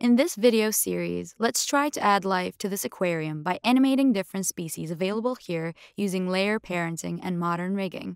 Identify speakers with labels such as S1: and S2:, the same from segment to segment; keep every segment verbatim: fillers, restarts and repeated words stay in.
S1: In this video series, let's try to add life to this aquarium by animating different species available here using layer parenting and modern rigging.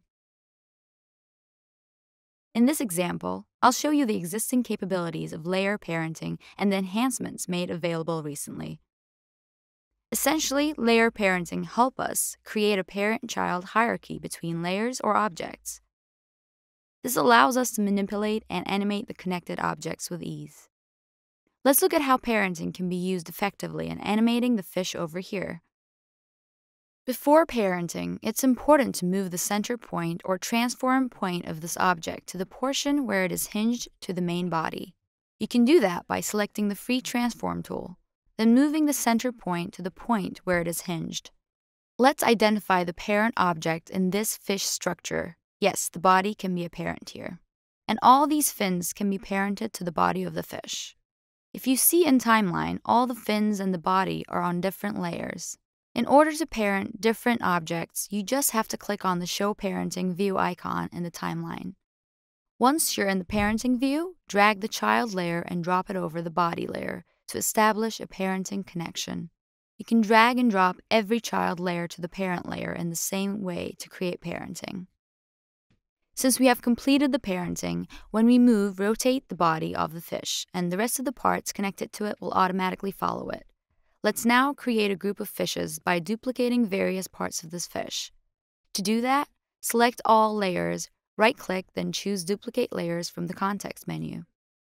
S1: In this example, I'll show you the existing capabilities of layer parenting and the enhancements made available recently. Essentially, layer parenting helps us create a parent-child hierarchy between layers or objects. This allows us to manipulate and animate the connected objects with ease. Let's look at how parenting can be used effectively in animating the fish over here. Before parenting, it's important to move the center point or transform point of this object to the portion where it is hinged to the main body. You can do that by selecting the Free Transform tool, then moving the center point to the point where it is hinged. Let's identify the parent object in this fish structure. Yes, the body can be a parent here. And all these fins can be parented to the body of the fish. If you see in timeline, all the fins and the body are on different layers. In order to parent different objects, you just have to click on the Show Parenting View icon in the timeline. Once you're in the parenting view, drag the child layer and drop it over the body layer to establish a parenting connection. You can drag and drop every child layer to the parent layer in the same way to create parenting. Since we have completed the parenting, when we move, rotate the body of the fish, and the rest of the parts connected to it will automatically follow it. Let's now create a group of fishes by duplicating various parts of this fish. To do that, select all layers, right-click, then choose Duplicate Layers from the context menu.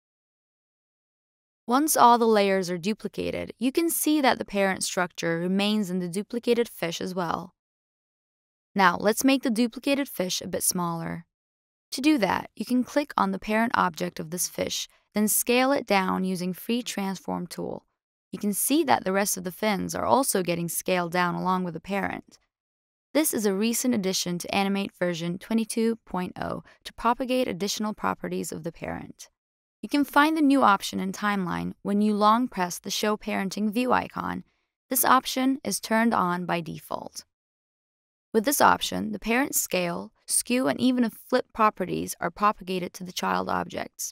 S1: Once all the layers are duplicated, you can see that the parent structure remains in the duplicated fish as well. Now, let's make the duplicated fish a bit smaller. To do that, you can click on the parent object of this fish, then scale it down using Free Transform tool. You can see that the rest of the fins are also getting scaled down along with the parent. This is a recent addition to Animate version twenty-two point oh to propagate additional properties of the parent. You can find the new option in timeline when you long press the Show Parenting View icon. This option is turned on by default. With this option, the parent scale, skew, and even flip properties are propagated to the child objects.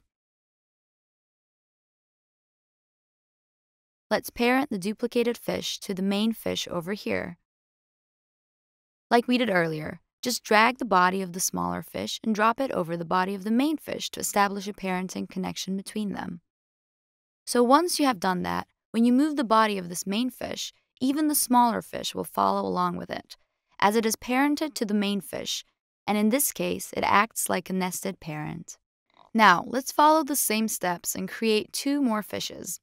S1: Let's parent the duplicated fish to the main fish over here. Like we did earlier, just drag the body of the smaller fish and drop it over the body of the main fish to establish a parenting connection between them. So once you have done that, when you move the body of this main fish, even the smaller fish will follow along with it, as it is parented to the main fish, and in this case, it acts like a nested parent. Now, let's follow the same steps and create two more fishes.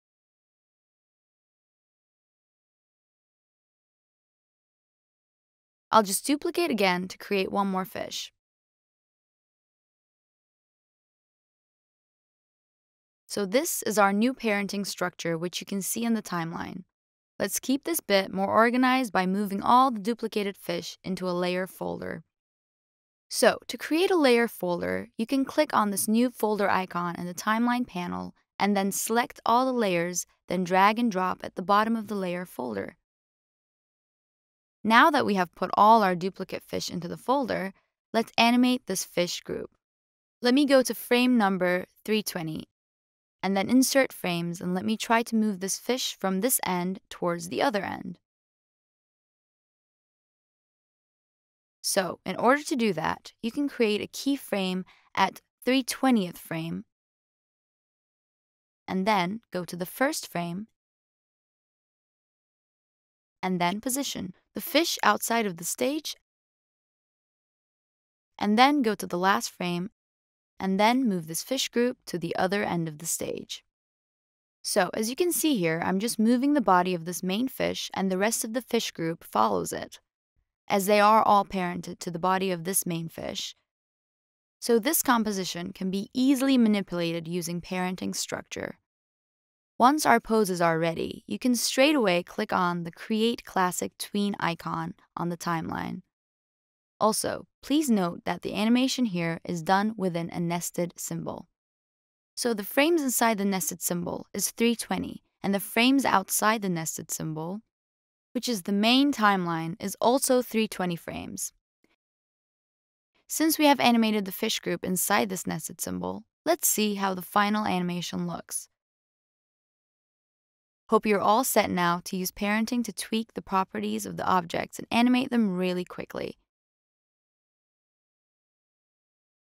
S1: I'll just duplicate again to create one more fish. So this is our new parenting structure, which you can see in the timeline. Let's keep this bit more organized by moving all the duplicated fish into a layer folder. So, to create a layer folder, you can click on this new folder icon in the timeline panel and then select all the layers, then drag and drop at the bottom of the layer folder. Now that we have put all our duplicate fish into the folder, let's animate this fish group. Let me go to frame number three twenty. And then insert frames, and let me try to move this fish from this end towards the other end. So, in order to do that, you can create a keyframe at three twentieth frame, and then go to the first frame, and then position the fish outside of the stage, and then go to the last frame, and then move this fish group to the other end of the stage. So, as you can see here, I'm just moving the body of this main fish, and the rest of the fish group follows it, as they are all parented to the body of this main fish. So this composition can be easily manipulated using parenting structure. Once our poses are ready, you can straight away click on the Create Classic Tween icon on the timeline. Also, please note that the animation here is done within a nested symbol. So the frames inside the nested symbol is three twenty, and the frames outside the nested symbol, which is the main timeline, is also three twenty frames. Since we have animated the fish group inside this nested symbol, let's see how the final animation looks. Hope you're all set now to use parenting to tweak the properties of the objects and animate them really quickly.